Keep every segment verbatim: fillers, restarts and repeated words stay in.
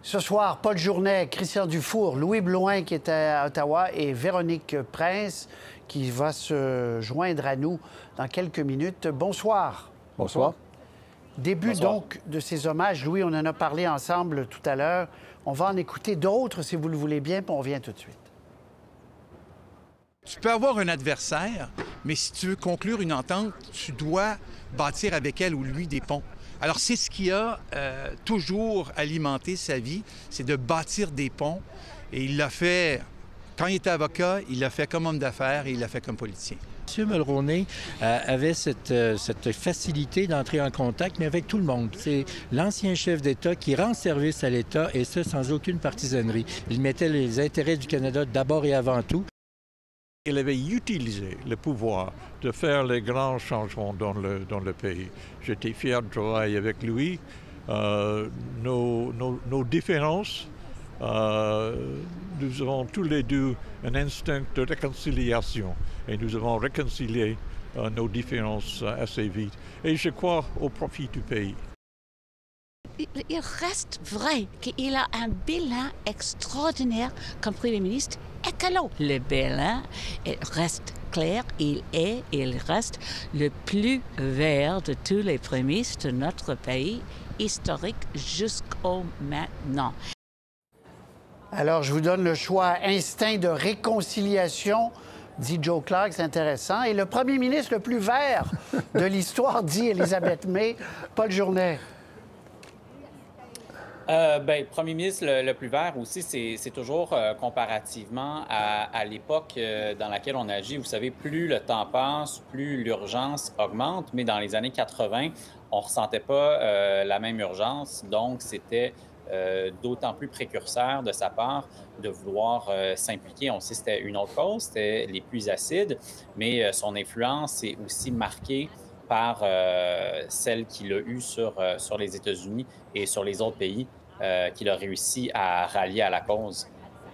Ce soir, Paul Journet, Christian Dufour, Louis Blouin qui est à Ottawa et Véronique Prince qui va se joindre à nous dans quelques minutes. Bonsoir. Bonsoir. Début Bonsoir. donc de ces hommages. Louis, on en a parlé ensemble tout à l'heure. On va en écouter d'autres si vous le voulez bien, puis on revient tout de suite. Tu peux avoir un adversaire, mais si tu veux conclure une entente, tu dois bâtir avec elle ou lui des ponts. Alors, c'est ce qui a euh, toujours alimenté sa vie, c'est de bâtir des ponts. Et il l'a fait, quand il était avocat, il l'a fait comme homme d'affaires et il l'a fait comme politicien. M. Mulroney euh, avait cette, euh, cette facilité d'entrer en contact, mais avec tout le monde. C'est l'ancien chef d'État qui rend service à l'État, et ça sans aucune partisanerie. Il mettait les intérêts du Canada d'abord et avant tout. Il avait utilisé le pouvoir de faire les grands changements dans le, dans le pays. J'étais fier de travailler avec lui. Euh, nos, nos, nos différences, euh, nous avons tous les deux un instinct de réconciliation et nous avons réconcilié euh, nos différences assez vite. Et je crois au profit du pays. Il reste vrai qu'il a un bilan extraordinaire comme Premier ministre écolo. Le bilan reste clair, il est, il reste le plus vert de tous les premiers ministres de notre pays, historique jusqu'au maintenant. Alors, je vous donne le choix. Instinct de réconciliation, dit Joe Clark, c'est intéressant. Et le premier ministre le plus vert de l'histoire, dit Elisabeth May, Paul Journet. Euh, ben, premier ministre le, le plus vert aussi, c'est toujours euh, comparativement à, à l'époque euh, dans laquelle on agit. Vous savez, plus le temps passe, plus l'urgence augmente. Mais dans les années quatre-vingt, on ne ressentait pas euh, la même urgence. Donc, c'était euh, d'autant plus précurseur de sa part de vouloir euh, s'impliquer. On sait que c'était une autre cause, c'était les pluies acides, mais euh, son influence est aussi marquée par euh, celle qu'il a eue sur, euh, sur les États-Unis et sur les autres pays euh, qu'il a réussi à rallier à la cause.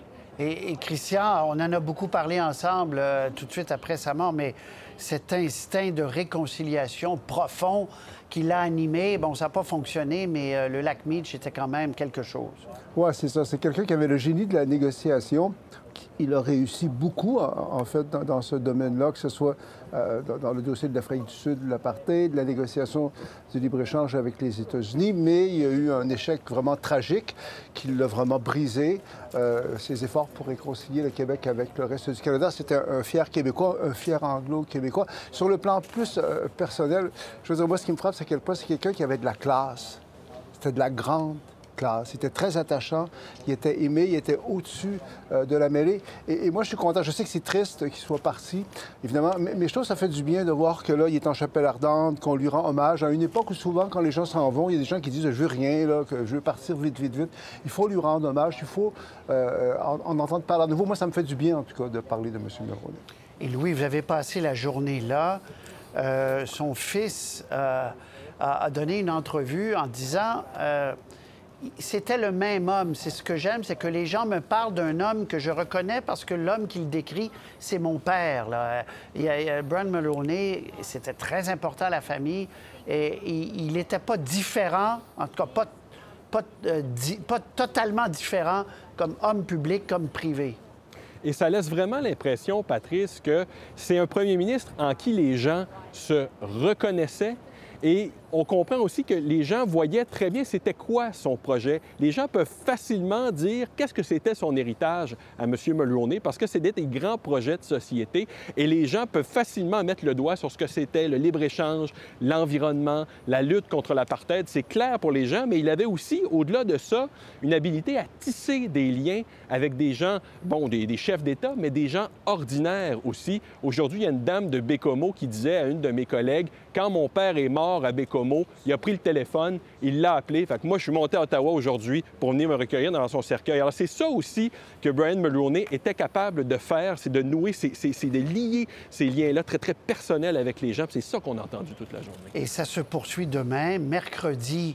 Et, et Christian, on en a beaucoup parlé ensemble euh, tout de suite après sa mort, mais cet instinct de réconciliation profond qui l'a animé, bon, ça n'a pas fonctionné, mais euh, le lac Meach était quand même quelque chose. Oui, c'est ça. C'est quelqu'un qui avait le génie de la négociation. Il a réussi beaucoup, en, en fait, dans, dans ce domaine-là, que ce soit euh, dans, dans le dossier de l'Afrique du Sud, de l'apartheid, de la négociation du libre-échange avec les États-Unis, mais il y a eu un échec vraiment tragique qui l'a vraiment brisé. Euh, ses efforts pour réconcilier le Québec avec le reste du Canada, c'était un, un fier Québécois, un fier anglo-québécois. Sur le plan plus euh, personnel, je veux dire, moi, ce qui me frappe, c'est à quel point c'est quelqu'un qui avait de la classe. C'était de la grande classe. Il était très attachant, il était aimé, il était au-dessus euh, de la mêlée. Et, et moi, je suis content. Je sais que c'est triste qu'il soit parti, évidemment, mais, mais je trouve que ça fait du bien de voir que là, il est en chapelle ardente, qu'on lui rend hommage à une époque où souvent, quand les gens s'en vont, il y a des gens qui disent « je veux rien, là, que je veux partir vite, vite, vite ». Il faut lui rendre hommage, il faut euh, en, en entendre parler à nouveau. Moi, ça me fait du bien, en tout cas, de parler de M. Mulroney. Et Louis, vous avez passé la journée là. Euh, son fils euh, a, a donné une entrevue en disant... Euh, c'était le même homme. C'est ce que j'aime, c'est que les gens me parlent d'un homme que je reconnais parce que l'homme qu'il décrit, c'est mon père. Là. Il y a, il y a Brian Mulroney, c'était très important à la famille. Et il n'était pas différent, en tout cas pas, pas, euh, di, pas totalement différent comme homme public, comme privé. Et ça laisse vraiment l'impression, Patrice, que c'est un premier ministre en qui les gens se reconnaissaient. Et on comprend aussi que les gens voyaient très bien c'était quoi son projet. Les gens peuvent facilement dire qu'est-ce que c'était son héritage à M. Mulroney parce que c'était des grands projets de société et les gens peuvent facilement mettre le doigt sur ce que c'était le libre-échange, l'environnement, la lutte contre l'apartheid. C'est clair pour les gens, mais il avait aussi, au-delà de ça, une habilité à tisser des liens avec des gens, bon, des, des chefs d'État, mais des gens ordinaires aussi. Aujourd'hui, il y a une dame de Bécomo qui disait à une de mes collègues « Quand mon père est mort à Bécomo, il a pris le téléphone, il l'a appelé. Fait que moi, je suis monté à Ottawa aujourd'hui pour venir me recueillir dans son cercueil. » Alors, c'est ça aussi que Brian Mulroney était capable de faire, c'est de nouer, c'est de lier ces liens-là très, très personnels avec les gens. C'est ça qu'on a entendu toute la journée. Et ça se poursuit demain, mercredi.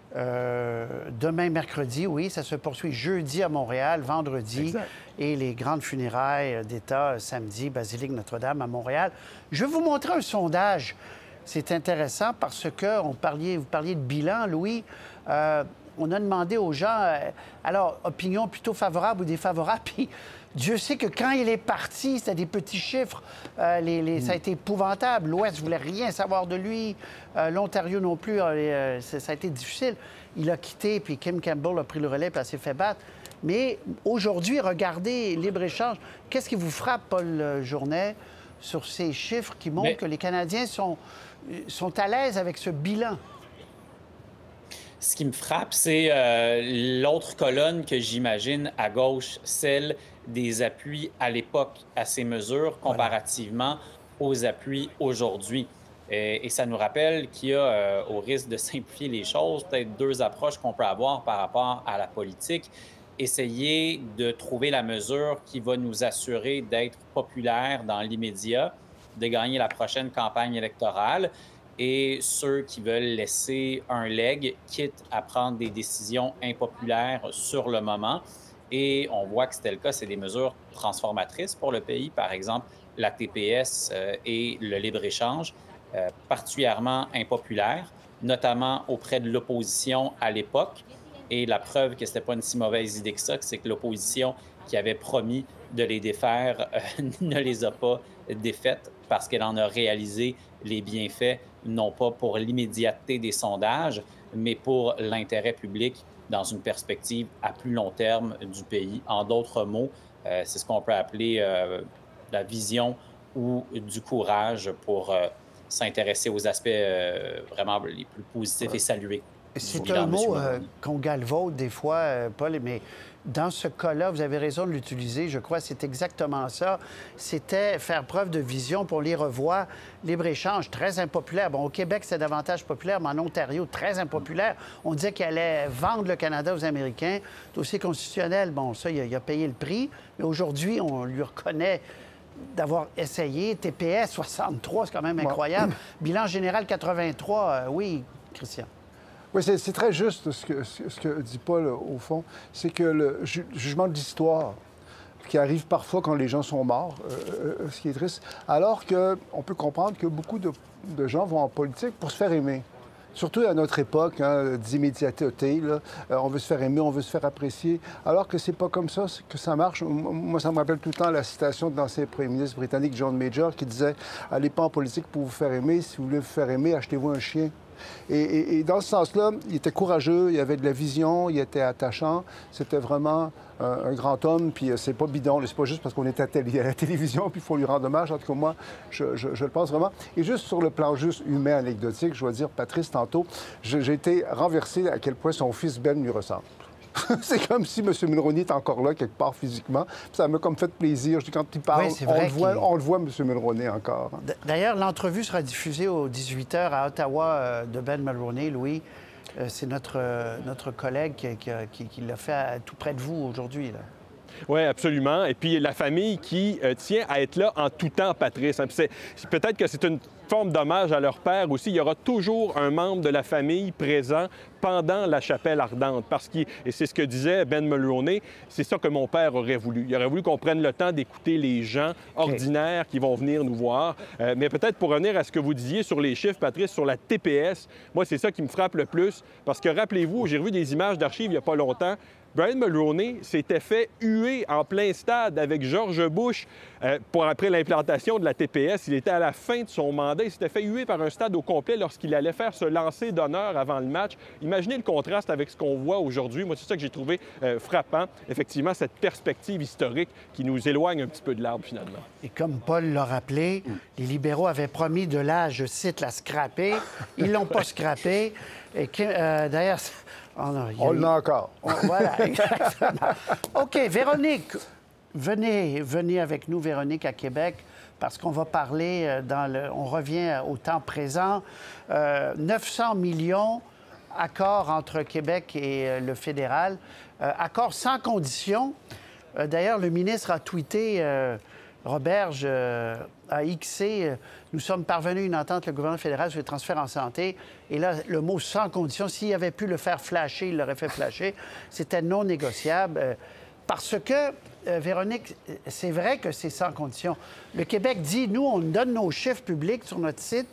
Euh, demain, mercredi, oui, ça se poursuit jeudi à Montréal, vendredi, exact. Et les grandes funérailles d'État samedi, Basilique Notre-Dame à Montréal. Je vais vous montrer un sondage. C'est intéressant parce que on parlait, vous parliez de bilan, Louis. Euh, on a demandé aux gens, euh, alors, opinion plutôt favorable ou défavorable, puis Dieu sait que quand il est parti, c'était des petits chiffres. Euh, les, les, ça a été épouvantable. L'Ouest ne voulait rien savoir de lui. Euh, L'Ontario non plus. Euh, ça a été difficile. Il a quitté, puis Kim Campbell a pris le relais, puis elle s'est fait battre. Mais aujourd'hui, regardez libre-échange. Qu'est-ce qui vous frappe, Paul Journet, sur ces chiffres qui montrent Mais... que les Canadiens sont, sont à l'aise avec ce bilan? Ce qui me frappe, c'est euh, l'autre colonne que j'imagine à gauche, celle des appuis à l'époque à ces mesures comparativement voilà. aux appuis aujourd'hui. Et, et ça nous rappelle qu'il y a, euh, au risque de simplifier les choses, peut-être deux approches qu'on peut avoir par rapport à la politique. Essayer de trouver la mesure qui va nous assurer d'être populaire dans l'immédiat, de gagner la prochaine campagne électorale, et ceux qui veulent laisser un leg, quitte à prendre des décisions impopulaires sur le moment. Et on voit que c'était le cas, c'est des mesures transformatrices pour le pays, par exemple la T P S euh, et le libre-échange, euh, particulièrement impopulaires, notamment auprès de l'opposition à l'époque. Et la preuve que ce n'était pas une si mauvaise idée que ça, c'est que l'opposition qui avait promis de les défaire euh, ne les a pas défaites parce qu'elle en a réalisé les bienfaits, non pas pour l'immédiateté des sondages, mais pour l'intérêt public dans une perspective à plus long terme du pays. En d'autres mots, euh, c'est ce qu'on peut appeler euh, la vision ou du courage pour euh, s'intéresser aux aspects euh, vraiment les plus positifs et salués. C'est un mot euh, qu'on galvaude des fois, euh, Paul, mais dans ce cas-là, vous avez raison de l'utiliser, je crois, c'est exactement ça. C'était faire preuve de vision pour les revoir. Libre-échange, très impopulaire. Bon, au Québec, c'est davantage populaire, mais en Ontario, très impopulaire. On disait qu'il allait vendre le Canada aux Américains. Dossier constitutionnel, bon, ça, il a, il a payé le prix. Mais aujourd'hui, on lui reconnaît d'avoir essayé. T P S soixante-trois, c'est quand même incroyable. Ouais. Bilan général quatre-vingt-trois, euh, oui, Christian. Oui, c'est très juste ce que, ce que dit Paul, au fond. C'est que le ju jugement de l'histoire qui arrive parfois quand les gens sont morts, euh, euh, ce qui est triste, alors qu'on peut comprendre que beaucoup de, de gens vont en politique pour se faire aimer. Surtout à notre époque, hein, d'immédiateté, là, euh, on veut se faire aimer, on veut se faire apprécier, alors que c'est pas comme ça que ça marche. Moi, ça me rappelle tout le temps la citation de l'ancien premier ministre britannique John Major qui disait « Allez pas en politique pour vous faire aimer, si vous voulez vous faire aimer, achetez-vous un chien ». Et, et, et dans ce sens-là, il était courageux, il avait de la vision, il était attachant. C'était vraiment un, un grand homme, puis c'est pas bidon. C'est pas juste parce qu'on est à, télé, à la télévision, puis il faut lui rendre hommage. En tout cas, moi, je, je, je le pense vraiment. Et juste sur le plan juste humain, anecdotique, je dois dire, Patrice, tantôt, j'ai été renversé à quel point son fils Ben lui ressemble. C'est comme si M. Mulroney est encore là, quelque part, physiquement. Ça m'a comme fait plaisir. Je dis, quand il parle, oui, on, le voit, on le voit, M. Mulroney, encore. D'ailleurs, l'entrevue sera diffusée aux dix-huit heures à Ottawa euh, de Ben Mulroney, Louis. Euh, C'est notre, euh, notre collègue qui, qui, qui, qui l'a fait à, tout près de vous aujourd'hui. Oui, absolument. Et puis la famille qui euh, tient à être là en tout temps, Patrice. Peut-être que c'est une forme d'hommage à leur père aussi. Il y aura toujours un membre de la famille présent pendant la chapelle ardente. Parce que, et c'est ce que disait Ben Mulroney, c'est ça que mon père aurait voulu. Il aurait voulu qu'on prenne le temps d'écouter les gens ordinaires okay. qui vont venir nous voir. Euh, mais peut-être pour revenir à ce que vous disiez sur les chiffres, Patrice, sur la T P S, moi, c'est ça qui me frappe le plus. Parce que rappelez-vous, j'ai revu des images d'archives il n'y a pas longtemps. Brian Mulroney s'était fait huer en plein stade avec George Bush euh, pour après l'implantation de la T P S. Il était à la fin de son mandat. Il s'était fait huer par un stade au complet lorsqu'il allait faire ce lancer d'honneur avant le match. Imaginez le contraste avec ce qu'on voit aujourd'hui. Moi, c'est ça que j'ai trouvé euh, frappant. Effectivement, cette perspective historique qui nous éloigne un petit peu de l'arbre, finalement. Et comme Paul l'a rappelé, mm. les libéraux avaient promis de là, je cite, la scraper. Ils l'ont pas scrappé. Et euh, d'ailleurs... Oh non, on l'a encore. On... Voilà, exactement. OK, Véronique, venez, venez avec nous, Véronique, à Québec, parce qu'on va parler dans le... On revient au temps présent. Euh, neuf cents millions, accord entre Québec et le fédéral. Euh, accord sans condition. Euh, D'ailleurs, le ministre a tweeté... Euh, Roberge euh, a Xé, euh, nous sommes parvenus à une entente, le gouvernement fédéral, sur les transferts en santé. Et là, le mot « sans condition », s'il avait pu le faire flasher, il l'aurait fait flasher. C'était non négociable. Euh, parce que, euh, Véronique, c'est vrai que c'est sans condition. Le Québec dit, nous, on donne nos chiffres publics sur notre site,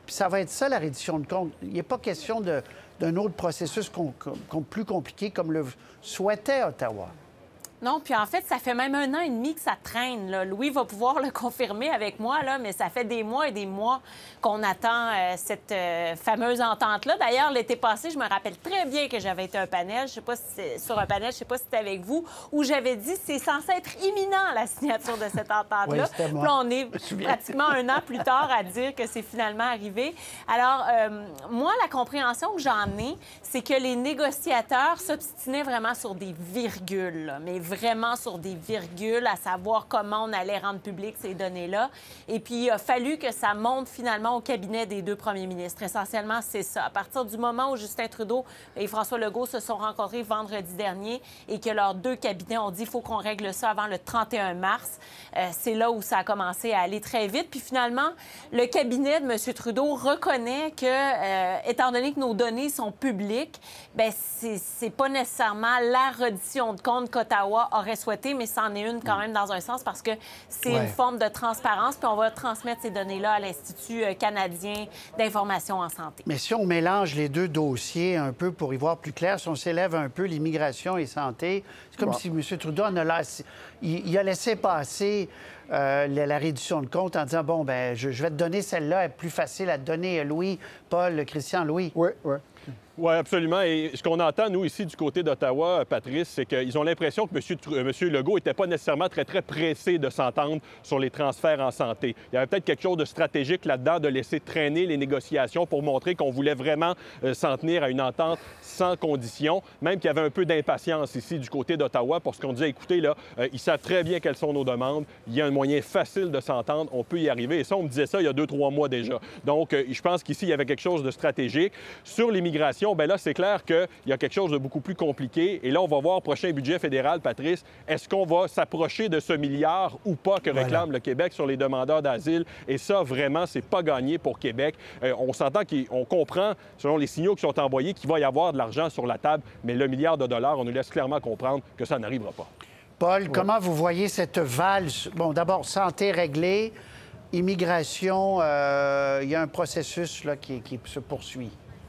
Puis ça va être ça, la reddition de comptes. Il n'est pas question de, d'un autre processus com- com- plus compliqué comme le souhaitait Ottawa. Non, puis en fait, ça fait même un an et demi que ça traîne. Là. Louis va pouvoir le confirmer avec moi, là, mais ça fait des mois et des mois qu'on attend euh, cette euh, fameuse entente-là. D'ailleurs, l'été passé, je me rappelle très bien que j'avais été un panel, je sais pas si c'est sur un panel, je sais pas si c'était avec vous, où j'avais dit c'est censé être imminent, la signature de cette entente-là. Oui, c'était moi. Puis là, on est pratiquement un an plus tard à dire que c'est finalement arrivé. Alors, euh, moi, la compréhension que j'en ai, c'est que les négociateurs s'obstinaient vraiment sur des virgules, là, mais vraiment sur des virgules, à savoir comment on allait rendre public ces données-là. Et puis, il a fallu que ça monte finalement au cabinet des deux premiers ministres. Essentiellement, c'est ça. À partir du moment où Justin Trudeau et François Legault se sont rencontrés vendredi dernier et que leurs deux cabinets ont dit qu'il faut qu'on règle ça avant le trente et un mars, euh, c'est là où ça a commencé à aller très vite. Puis finalement, le cabinet de M. Trudeau reconnaît que, euh, étant donné que nos données sont publiques, bien, c'est, c'est pas nécessairement la reddition de compte qu'Ottawa aurait souhaité, mais c'en est une quand même dans un sens parce que c'est Ouais. une forme de transparence, puis on va transmettre ces données-là à l'Institut canadien d'information en santé. Mais si on mélange les deux dossiers un peu pour y voir plus clair, si on s'élève un peu l'immigration et santé, c'est comme Bon. si M. Trudeau en a, laissé, il, il a laissé passer euh, la, la réduction de compte en disant, bon, ben je, je vais te donner celle-là, elle est plus facile à te donner, Louis, Paul, Christian, Louis. Oui, oui. Oui, absolument. Et ce qu'on entend, nous, ici, du côté d'Ottawa, Patrice, c'est qu'ils ont l'impression que M. Tr- M. Legault n'était pas nécessairement très, très pressé de s'entendre sur les transferts en santé. Il y avait peut-être quelque chose de stratégique là-dedans, de laisser traîner les négociations pour montrer qu'on voulait vraiment euh, s'en tenir à une entente sans condition, même qu'il y avait un peu d'impatience ici du côté d'Ottawa parce qu'on disait, écoutez, là, euh, ils savent très bien quelles sont nos demandes, il y a un moyen facile de s'entendre, on peut y arriver. Et ça, on me disait ça il y a deux, trois mois déjà. Donc, euh, je pense qu'ici, il y avait quelque chose de stratégique. Sur l'immigration, bien là, c'est clair qu'il y a quelque chose de beaucoup plus compliqué. Et là, on va voir, prochain budget fédéral, Patrice, est-ce qu'on va s'approcher de ce milliard ou pas que Voilà. réclame le Québec sur les demandeurs d'asile? Et ça, vraiment, c'est pas gagné pour Québec. Euh, on s'entend qu'on comprend, selon les signaux qui sont envoyés, qu'il va y avoir de l'argent sur la table, mais le milliard de dollars, on nous laisse clairement comprendre que ça n'arrivera pas. Paul, Ouais. comment vous voyez cette valse? Bon, d'abord, santé réglée, immigration, euh, il y a un processus là, qui, qui se poursuit.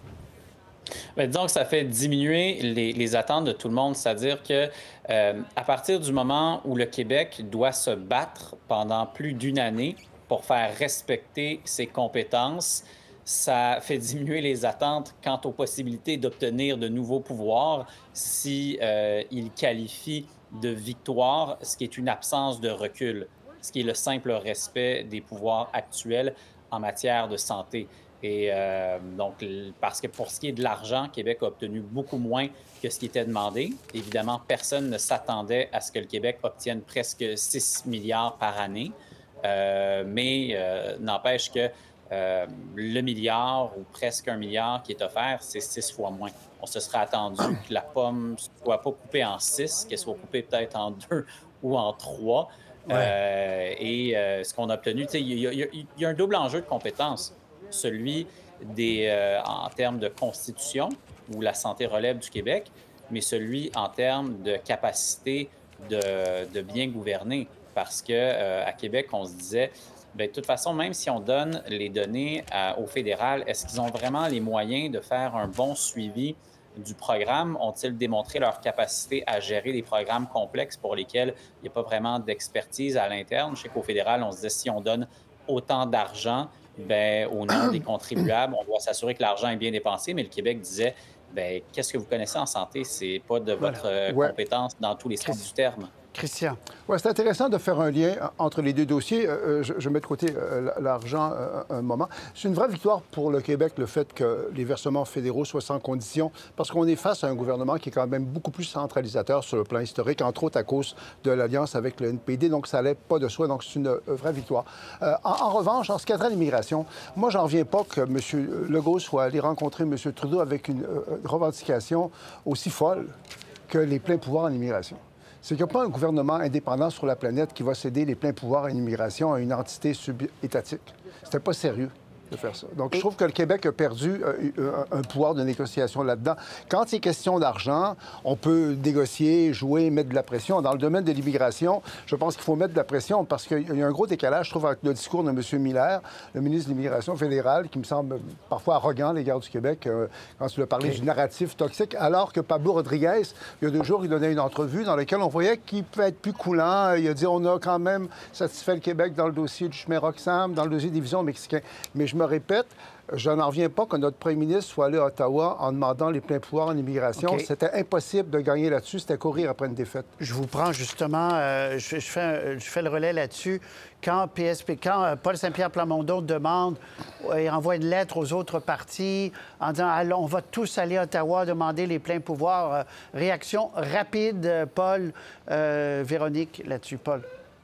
Bien, disons que ça fait diminuer les, les attentes de tout le monde, c'est-à-dire que euh, à partir du moment où le Québec doit se battre pendant plus d'une année pour faire respecter ses compétences, ça fait diminuer les attentes quant aux possibilités d'obtenir de nouveaux pouvoirs si euh, il qualifie de victoire, ce qui est une absence de recul, ce qui est le simple respect des pouvoirs actuels en matière de santé. Et euh, donc, parce que pour ce qui est de l'argent, Québec a obtenu beaucoup moins que ce qui était demandé. Évidemment, personne ne s'attendait à ce que le Québec obtienne presque six milliards par année. Euh, mais euh, n'empêche que euh, le milliard ou presque un milliard qui est offert, c'est six fois moins. On se serait attendu que la pomme ne soit pas coupée en six, qu'elle soit coupée peut-être en deux ou en trois. Ouais. Euh, et euh, ce qu'on a obtenu, il y, y, y, y a un double enjeu de compétences. Celui des, euh, en termes de constitution, où la santé relève du Québec, mais celui en termes de capacité de, de bien gouverner. Parce qu'à euh, Québec, on se disait, bien, de toute façon, même si on donne les données à, au fédéral, est-ce qu'ils ont vraiment les moyens de faire un bon suivi du programme? Ont-ils démontré leur capacité à gérer des programmes complexes pour lesquels il n'y a pas vraiment d'expertise à l'interne? Je sais qu'au fédéral, on se disait, si on donne autant d'argent, bien, au nom des contribuables, on doit s'assurer que l'argent est bien dépensé, mais le Québec disait, bien, qu'est-ce que vous connaissez en santé? C'est pas de votre voilà. ouais. compétence dans tous les sens du terme. Christian. Oui, c'est intéressant de faire un lien entre les deux dossiers. Euh, je, je mets de côté euh, l'argent euh, un moment. C'est une vraie victoire pour le Québec, le fait que les versements fédéraux soient sans condition, parce qu'on est face à un gouvernement qui est quand même beaucoup plus centralisateur sur le plan historique, entre autres à cause de l'alliance avec le N P D, donc ça n'allait pas de soi, donc c'est une vraie victoire. Euh, en, en revanche, en ce qui a trait à l'immigration, moi, j'en reviens pas que M. Legault soit allé rencontrer M. Trudeau avec une euh, revendication aussi folle que les pleins pouvoirs en immigration. C'est qu'il n'y a pas un gouvernement indépendant sur la planète qui va céder les pleins pouvoirs en immigration à une entité sub-étatique. C'était pas sérieux. de faire ça. Donc, je trouve que le Québec a perdu euh, un, un pouvoir de négociation là-dedans. Quand il est question d'argent, on peut négocier, jouer, mettre de la pression. Dans le domaine de l'immigration, je pense qu'il faut mettre de la pression parce qu'il y a un gros décalage, je trouve, avec le discours de M. Miller, le ministre de l'Immigration fédérale, qui me semble parfois arrogant à l'égard du Québec, euh, quand il a parlé okay. du narratif toxique, alors que Pablo Rodriguez, il y a deux jours, il donnait une entrevue dans laquelle on voyait qu'il peut être plus coulant. Il a dit on a quand même satisfait le Québec dans le dossier du chemin Roxham, dans le dossier des visons mexicains. Mais je me répète, je n'en reviens pas que notre premier ministre soit allé à Ottawa en demandant les pleins pouvoirs en immigration. Okay. C'était impossible de gagner là-dessus. C'était courir après une défaite. Je vous prends justement, euh, je, je, fais, je fais le relais là-dessus. Quand P S P, quand euh, Paul Saint-Pierre Plamondon demande et envoie une lettre aux autres partis en disant allons, on va tous aller à Ottawa demander les pleins pouvoirs. Euh, réaction rapide, Paul, euh, Véronique, là-dessus. Paul.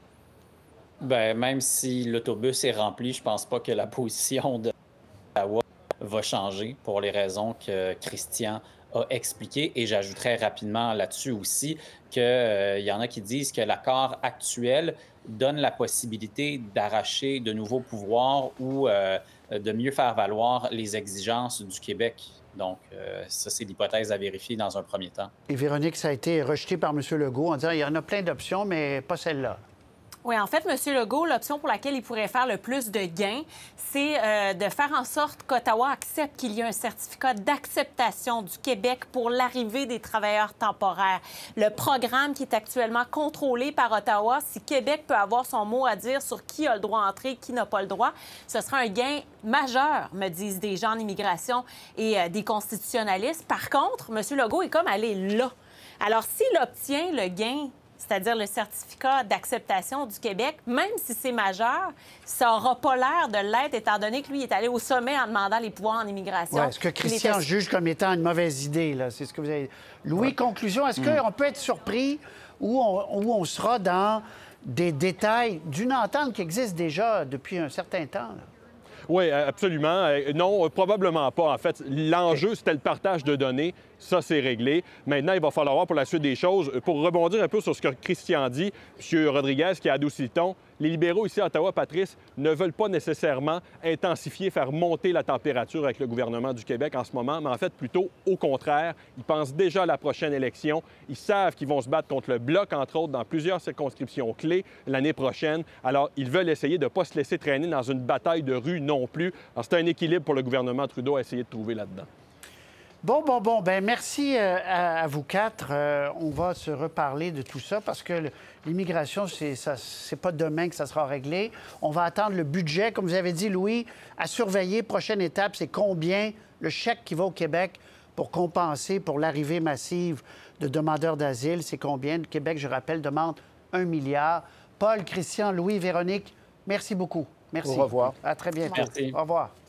Bien, même si l'autobus est rempli, je pense pas que la position d'Ottawa va changer pour les raisons que Christian a expliquées. Et j'ajouterais rapidement là-dessus aussi qu'il euh, y en a qui disent que l'accord actuel donne la possibilité d'arracher de nouveaux pouvoirs ou euh, de mieux faire valoir les exigences du Québec. Donc, euh, ça, c'est l'hypothèse à vérifier dans un premier temps. Et Véronique, ça a été rejeté par M. Legault en disant il y en a plein d'options, mais pas celle-là. Oui, en fait, M. Legault, l'option pour laquelle il pourrait faire le plus de gains, c'est euh, de faire en sorte qu'Ottawa accepte qu'il y ait un certificat d'acceptation du Québec pour l'arrivée des travailleurs temporaires. Le programme qui est actuellement contrôlé par Ottawa, si Québec peut avoir son mot à dire sur qui a le droit d'entrer, qui n'a pas le droit, ce sera un gain majeur, me disent des gens en immigration et euh, des constitutionnalistes. Par contre, M. Legault est comme allé là. Alors, s'il obtient le gain, c'est-à-dire le certificat d'acceptation du Québec, même si c'est majeur, ça n'aura pas l'air de l'être, étant donné que lui est allé au sommet en demandant les pouvoirs en immigration. Ouais, est-ce que Christian était... juge comme étant une mauvaise idée, là? C'est ce que vous avez... Louis, ouais. conclusion, est-ce mm. qu'on peut être surpris ou on, où on sera dans des détails d'une entente qui existe déjà depuis un certain temps, là? Oui, absolument. Non, probablement pas. En fait, l'enjeu, c'était le partage de données. Ça, c'est réglé. Maintenant, il va falloir voir pour la suite des choses. Pour rebondir un peu sur ce que Christian dit, M. Rodriguez, qui a adouci le ton, les libéraux ici à Ottawa, Patrice, ne veulent pas nécessairement intensifier, faire monter la température avec le gouvernement du Québec en ce moment, mais en fait, plutôt au contraire. Ils pensent déjà à la prochaine élection. Ils savent qu'ils vont se battre contre le Bloc, entre autres, dans plusieurs circonscriptions clés l'année prochaine. Alors, ils veulent essayer de ne pas se laisser traîner dans une bataille de rue non plus. Alors, c'est un équilibre pour le gouvernement Trudeau à essayer de trouver là-dedans. Bon, bon, bon. Bien, merci euh, à, à vous quatre. Euh, on va se reparler de tout ça parce que l'immigration, c'est, ça, c'est pas demain que ça sera réglé. On va attendre le budget. Comme vous avez dit, Louis, à surveiller. Prochaine étape, c'est combien le chèque qui va au Québec pour compenser pour l'arrivée massive de demandeurs d'asile. C'est combien? Le Québec, je rappelle, demande un milliard. Paul, Christian, Louis, Véronique, merci beaucoup. Merci. Au revoir. À très bientôt. Merci. Au revoir.